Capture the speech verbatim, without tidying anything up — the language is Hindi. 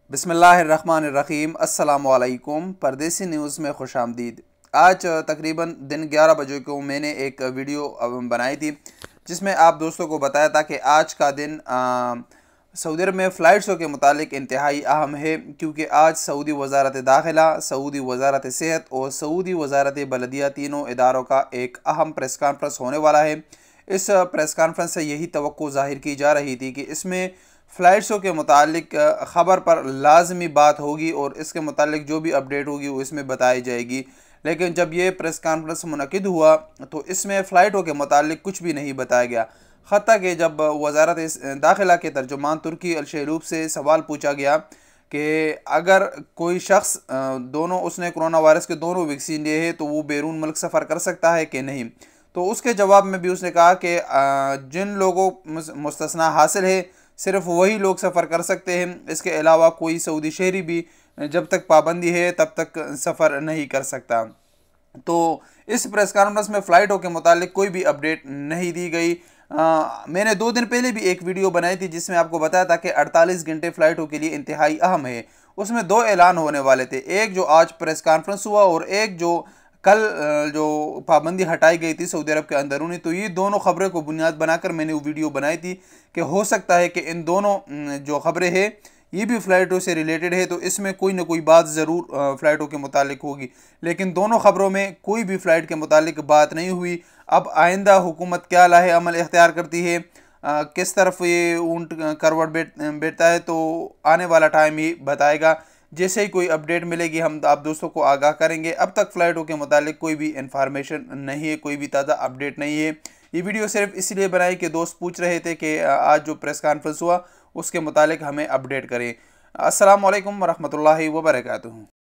बिस्मिल्लाहिर्रहमानिर्रहीम। अस्सलामुअलैकुम। परदेसी न्यूज़ में खुश आमदीद। आज तकरीबन दिन ग्यारह बजे को मैंने एक वीडियो बनाई थी जिसमें आप दोस्तों को बताया था कि आज का दिन सऊदी अरब में फ़्लाइट्सों के मुतालिक इंतहाई अहम है, क्योंकि आज सऊदी वज़ारत दाखिला, सऊदी वज़ारत सेहत और सऊदी वज़ारत बलदिया तीनों इदारों का एक अहम प्रेस कॉन्फ्रेंस होने वाला है। इस प्रेस कॉन्फ्रेंस से यही तवक्को ज़ाहिर की जा रही थी कि इसमें फ़्लाइट्सों के मुतालिक ख़बर पर लाजमी बात होगी और इसके मुतालिक जो भी अपडेट होगी वो इसमें बताई जाएगी। लेकिन जब ये प्रेस कॉन्फ्रेंस मुनक़िद हुआ तो इसमें फ़्लाइटों के मुतालिक कुछ भी नहीं बताया गया। हत्ता कि जब वज़ारत दाखिला के तर्जुमान तुर्की अल-शैलूब से सवाल पूछा गया कि अगर कोई शख्स दोनों उसने कोरोना वायरस के दोनों वैक्सीन लिए है तो वो बैरून मुल्क सफ़र कर सकता है कि नहीं, तो उसके जवाब में भी उसने कहा कि जिन लोगों मुस्तस्ना हासिल है सिर्फ वही लोग सफ़र कर सकते हैं, इसके अलावा कोई सऊदी शहरी भी जब तक पाबंदी है तब तक सफ़र नहीं कर सकता। तो इस प्रेस कॉन्फ्रेंस में फ़्लाइटों के मुतालिक कोई भी अपडेट नहीं दी गई। आ, मैंने दो दिन पहले भी एक वीडियो बनाई थी जिसमें आपको बताया था कि अड़तालीस घंटे फ़्लाइटों के लिए इंतहाई अहम है। उसमें दो ऐलान होने वाले थे, एक जो आज प्रेस कॉन्फ्रेंस हुआ और एक जो कल जो पाबंदी हटाई गई थी सऊदी अरब के अंदरूनी। तो ये दोनों ख़बरें को बुनियाद बनाकर मैंने वो वीडियो बनाई थी कि हो सकता है कि इन दोनों जो ख़बरें हैं ये भी फ़्लाइटों से रिलेटेड है, तो इसमें कोई ना कोई बात ज़रूर फ़्लाइटों के मुतालिक होगी। लेकिन दोनों ख़बरों में कोई भी फ़्लाइट के मुतालिक बात नहीं हुई। अब आइंदा हुकूमत क्या लाहे अमल इख्तियार करती है, आ, किस तरफ ये ऊँट करवट बैठ बैठता है, तो आने वाला टाइम ही बताएगा। जैसे ही कोई अपडेट मिलेगी हम आप दोस्तों को आगाह करेंगे। अब तक फ़्लाइटों के मुतालिक कोई भी इन्फॉर्मेशन नहीं है, कोई भी ताज़ा अपडेट नहीं है। ये वीडियो सिर्फ इसलिए बनाई कि दोस्त पूछ रहे थे कि आज जो प्रेस कॉन्फ्रेंस हुआ उसके मुतालिक हमें अपडेट करें। अस्सलाम वालेकुम वरहमतुल्लाहि वबरकातुहू।